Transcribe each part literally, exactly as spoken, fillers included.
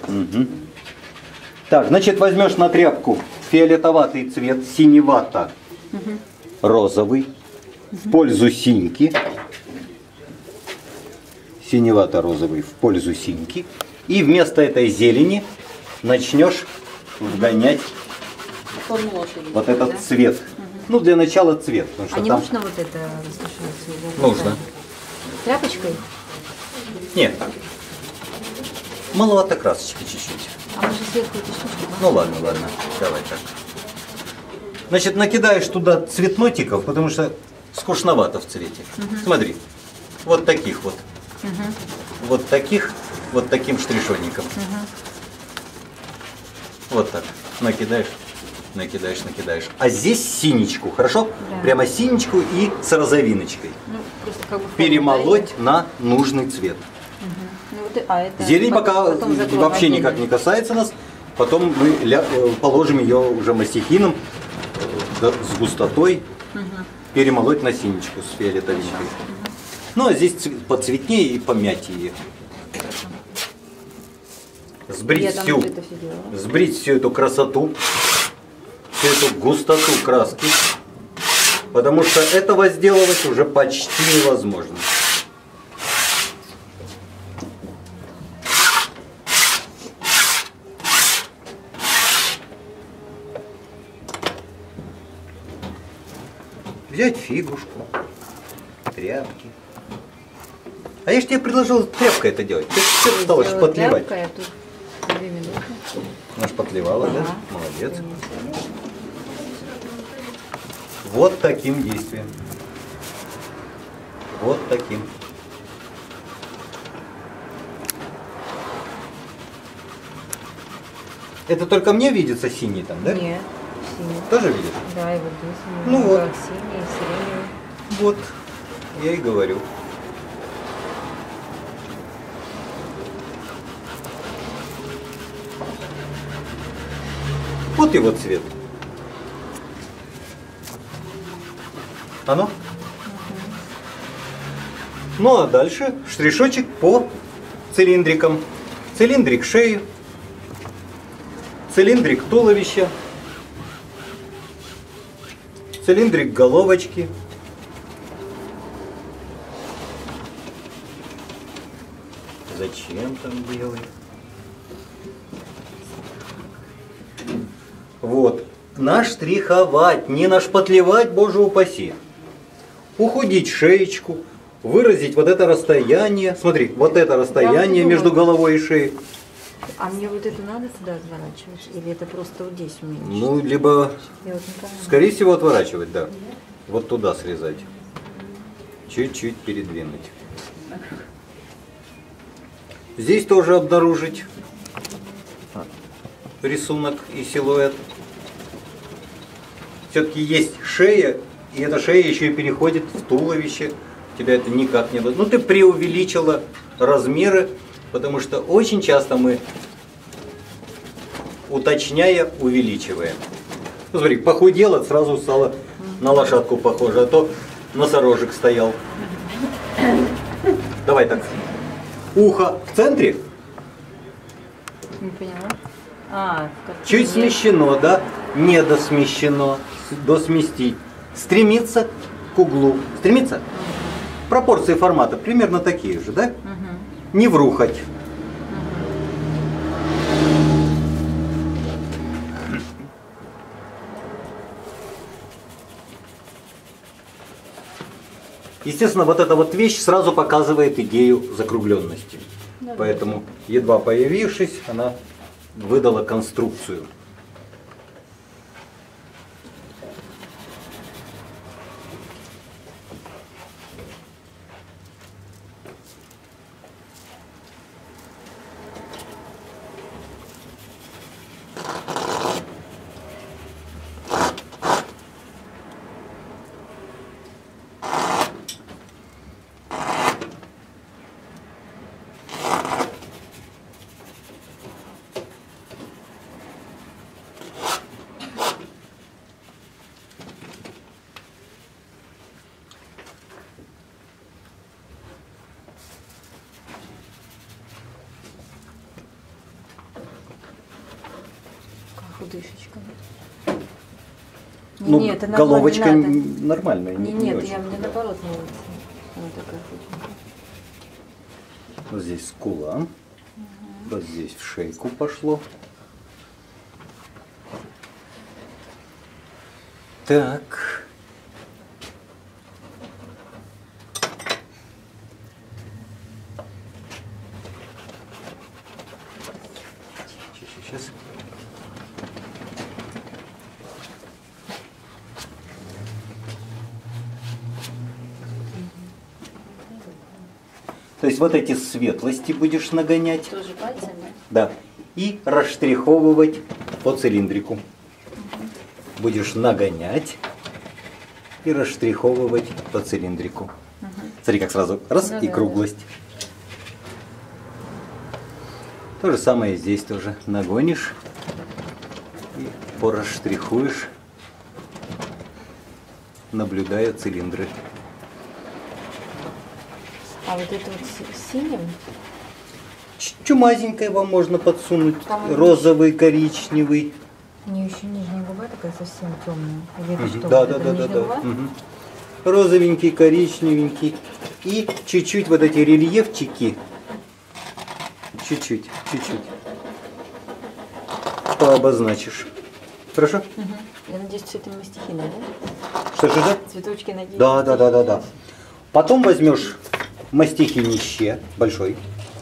Угу. Так, значит, возьмешь на тряпку фиолетоватый цвет, синевато, угу. розовый, угу. в пользу синьки. Синевато-розовый в пользу синьки. И вместо этой зелени начнешь вгонять вот этот да? цвет. Угу. Ну, для начала цвет. А не там... нужно вот это рассушить? Нужно. Тряпочкой? Нет. Маловато красочки чуть-чуть. А мы же сверху эти штучки. Ну ладно, ладно. Давай так. Значит, накидаешь туда цветнотиков, потому что скучновато в цвете. Угу. Смотри. Вот таких вот. Угу. Вот таких, вот таким штришонником. Угу. Вот так. Накидаешь, накидаешь, накидаешь. А здесь синичку, хорошо? Да. Прямо синичку и с розовиночкой. Ну, просто как бы перемолоть да, на нужный цвет. Угу. Ну, вот, а это зелень пока вообще отдельно. Никак не касается нас. Потом мы ля, положим ее уже мастихином да, с густотой. Угу. Перемолоть на синичку с фиолетовинкой. Ну, а здесь поцветнее и помятее. Сбрить всю, сбрить всю эту красоту, всю эту густоту краски, потому что этого сделать уже почти невозможно. Взять фигушку, тряпки. А я же тебе предложил тряпкой это делать. Ты что стала шпатлевать? Она шпатлевала, ага. Да? Молодец. Вот таким действием. Вот таким. Это только мне видится синий там, да? Нет, синий. Тоже видишь? Да, и вот здесь. Ну вот. Синий, сиреневый. Вот, я и говорю. Вот его цвет. Оно? Угу. Ну а дальше штришочек по цилиндрикам. Цилиндрик шеи, цилиндрик туловища, цилиндрик головочки. Зачем там белый? Вот. Наштриховать, не нашпатлевать, боже упаси. Ухудить шеечку, выразить вот это расстояние. Смотри, вот это расстояние между головой и шеей. А мне вот это надо сюда отворачивать? Или это просто вот здесь уменьшить? Ну, либо, вот скорее всего, отворачивать, да. Вот туда срезать. Чуть-чуть передвинуть. Здесь тоже обнаружить рисунок и силуэт. Все-таки есть шея, и эта шея еще и переходит в туловище. Тебя это никак не... Ну, ты преувеличила размеры, потому что очень часто мы, уточняя, увеличиваем. Ну, смотри, похудела, сразу стала на лошадку похожа, а то носорожек стоял. Давай так. Ухо в центре. Не поняла. А, чуть смещено, да? Не досмещено. Досместить. Стремиться к углу. Стремиться? Угу. Пропорции формата примерно такие же, да? Угу. Не врухать. Угу. Естественно, вот эта вот вещь сразу показывает идею закругленности. Да, поэтому, едва появившись, она выдала конструкцию. худышечка. Ну, не, это головочка не надо. нормальная. Не, не, нет, не я очень. мне наоборот нравится. Она такая худенькая. Вот здесь скула. Угу. Вот здесь в шейку пошло. Так. Сейчас. То есть вот эти светлости будешь нагонять. Тоже пальцами? Да. И расштриховывать по цилиндрику. Угу. Будешь нагонять и расштриховывать по цилиндрику. Угу. Смотри, как сразу раз ну, и да, круглость. Да. То же самое здесь тоже нагонишь и порасштрихуешь, наблюдая цилиндры. А вот это вот синим? Чумазенькое вам можно подсунуть. Там розовый, еще... коричневый. У нее еще нижняя губа такая совсем темная. Или это угу. что? Да, вот да, это да, да, да. Угу. Розовенький, коричневенький. И чуть-чуть вот эти рельефчики. Чуть-чуть, чуть-чуть. Пообозначишь. Хорошо? Угу. Я надеюсь, цветы мастихина, да? Что же это? Цветочки, надеюсь. Да, да, да, да, да. Потом возьмешь мастихинище большой.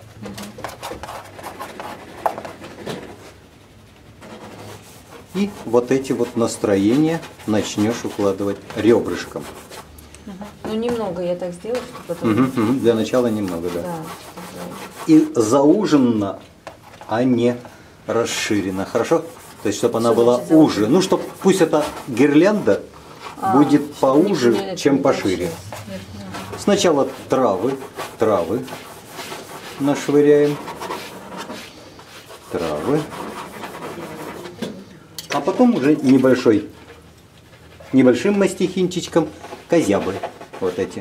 И вот эти вот настроения начнешь укладывать ребрышком. Угу. Ну немного я так сделаю, чтобы потом... Угу, угу. Для начала немного, да. Да, и зауженно, а не расширена. Хорошо? То есть, чтобы она была уже. Ну, чтобы пусть эта гирлянда а, будет поуже, чем пошире. Сначала травы, травы нашвыряем. Травы. А потом уже небольшой, небольшим мастихинчичком козябы. Вот эти.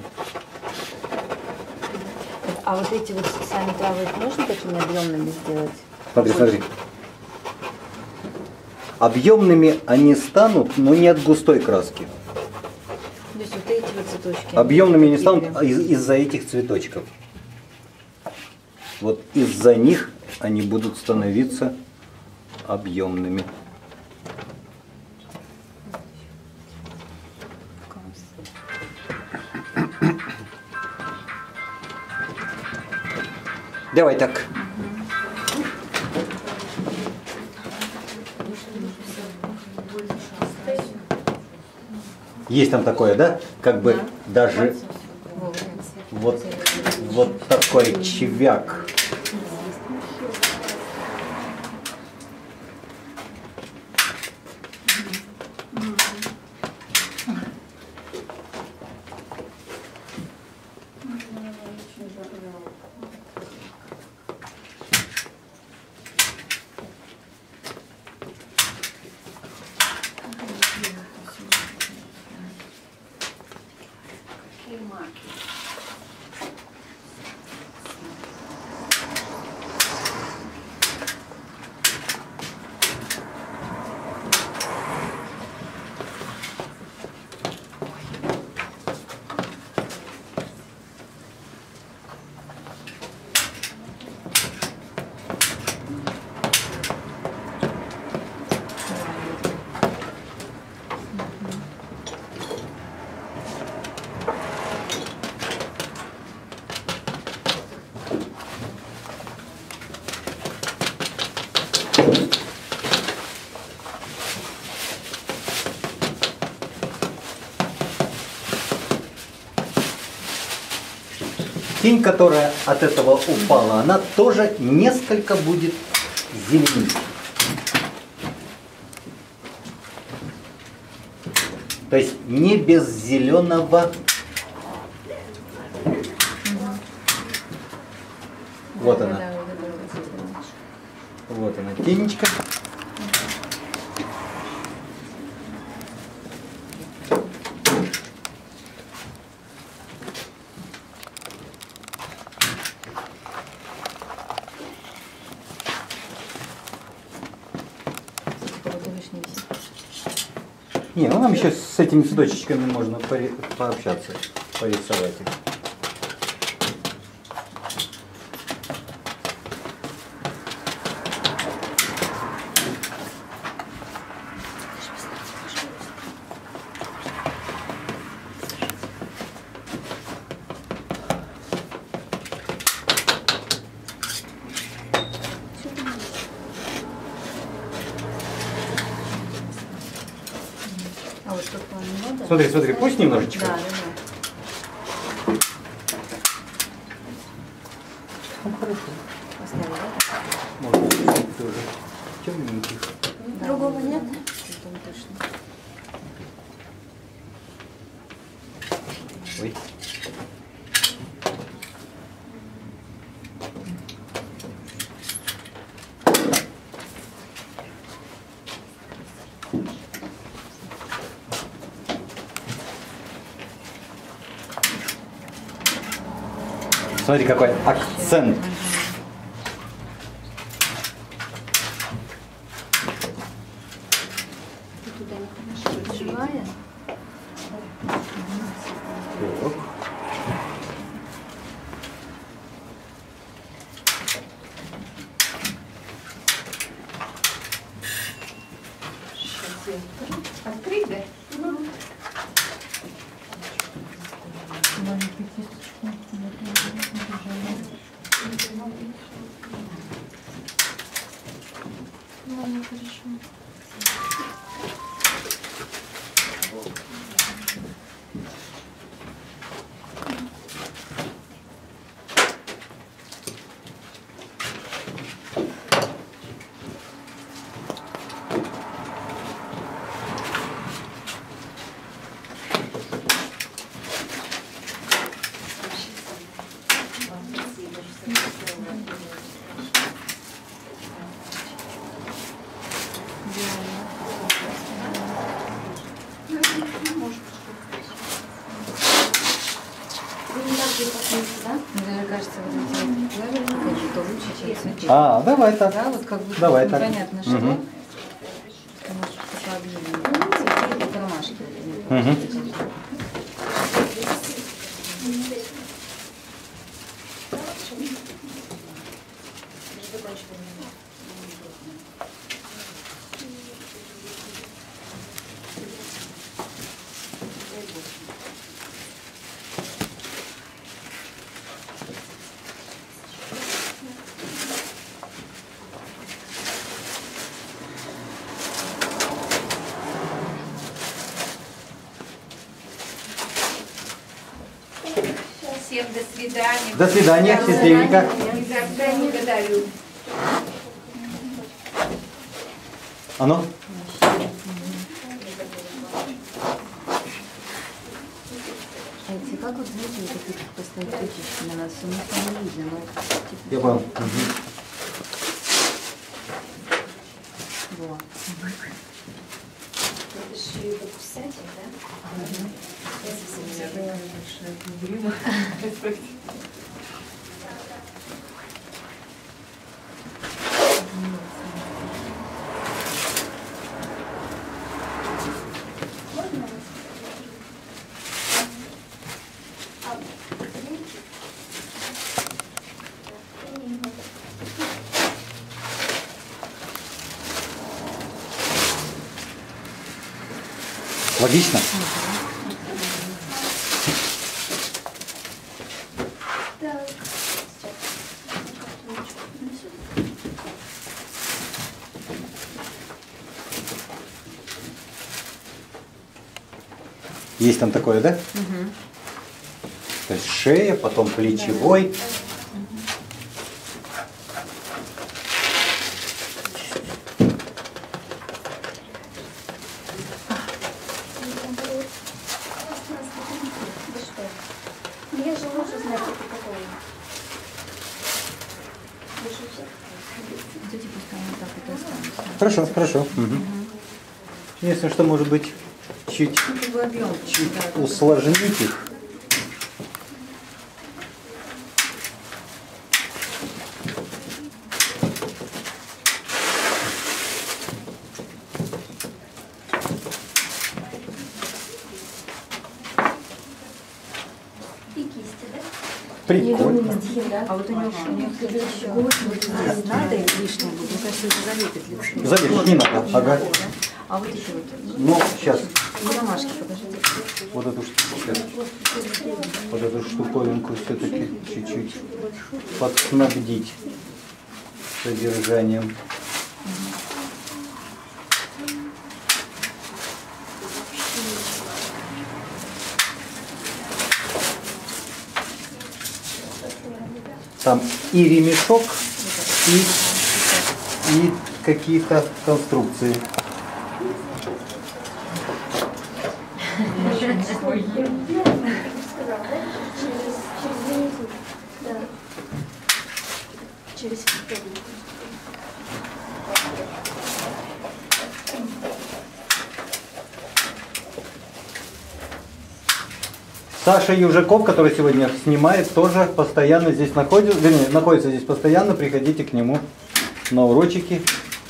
А вот эти вот сами травы можно такими объемными сделать? Смотри, смотри. Объемными они станут, но не от густой краски. То есть вот эти вот цветочки? Объемными не станут из- из-за этих цветочков. Вот из-за них они будут становиться объемными. Давай так. Есть там такое, да? Как бы да. Даже вот, вот такой чевяк. Тень, которая от этого упала, она тоже несколько будет зеленее. То есть не без зеленого. Вот она. Вот она, тенечка. Не, ну нам еще с этими цветочками можно поре- пообщаться, порисовать их. А вот тут вам не надо? Смотри, смотри, пусть немножечко. Да, да, да. Ну, хорошо. Поставили, да? Можно чуть-чуть тоже темненьких. Да, Другого да, нет? да. Потом точно. Ой. Смотри, какой акцент. Ты туда не хочешь? Живая? Так. Открыть, да? Ну, хорошо. Мне кажется, вот эти клавиши какие-то лучше, чем цветы. А, давай так. Да, вот как будто Давай так. непонятно что. Мгм. Может, что-то объявлено. Цветы это ромашки. Мгм. Всем до свидания. До свидания, счастливенько. Никогда не благодарю. А ну? Эти, как вот, знаете, вот такие как поставить точечки на нас, у них там не видно, но это типа... Я понял. Мгм. Вот. Это же ее покусать, да? Логично? Есть там такое, да? Угу. То есть шея, потом плечевой. Я же лучше знать, это какое. Вот эти пускай вот так вот и останутся. Хорошо, хорошо. Мгм. Единственное, что может быть чуть, Ну, как бы объем. чуть да, как- усложнить их. Прикольно. А вот у них, у них еще вот здесь надо и лишнее будет. Мне кажется, это залепит лицо. Залепить не надо. Ага. А вот еще вот. Ну, сейчас. И ромашки, покажите. Вот эту штуку, вот эту штуковинку все-таки чуть-чуть подснабдить содержанием. Там и ремешок, и, и какие-то конструкции. Через Саша Южаков, который сегодня снимает, тоже постоянно здесь находится, вернее, находится здесь постоянно. Приходите к нему на урочики.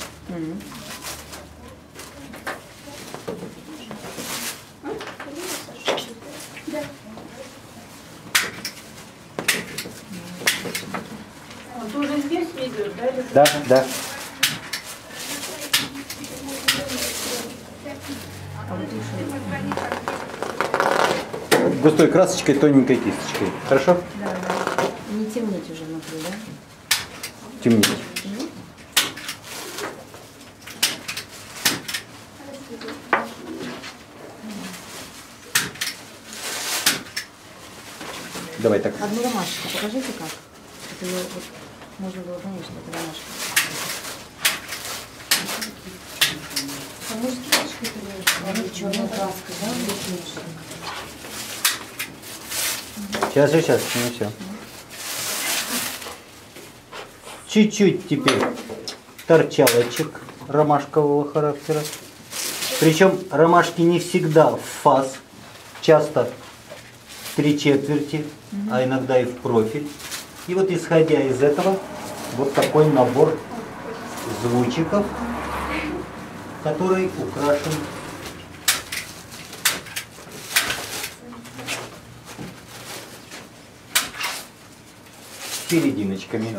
Он тоже здесь ведет, да? или- Да, да. Густой красочкой, тоненькой кисточкой. Хорошо? Да, да. Не темнеть уже внутри, да? Темнее. Давай так. Одну ромашку покажите как. Это её вот, можно было понять, что это ромашка. А может кисточкой или черная краска, да? Сейчас, сейчас, сейчас, не все. Чуть-чуть теперь торчалочек ромашкового характера. Причем ромашки не всегда в фас, часто три четверти, а иногда и в профиль. И вот исходя из этого, вот такой набор звучиков, который украшен серединочками.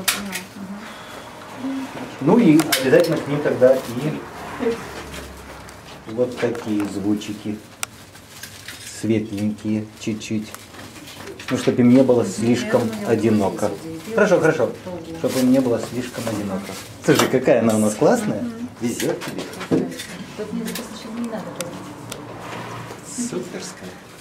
Ну и обязательно к ним тогда и вот такие звучики, светленькие чуть-чуть. Ну, чтобы им не было слишком одиноко. Хорошо, хорошо. Чтобы им не было слишком одиноко. Слушай, какая она у нас классная. Везет тебе. Тут мне записано, что не надо. Суперская.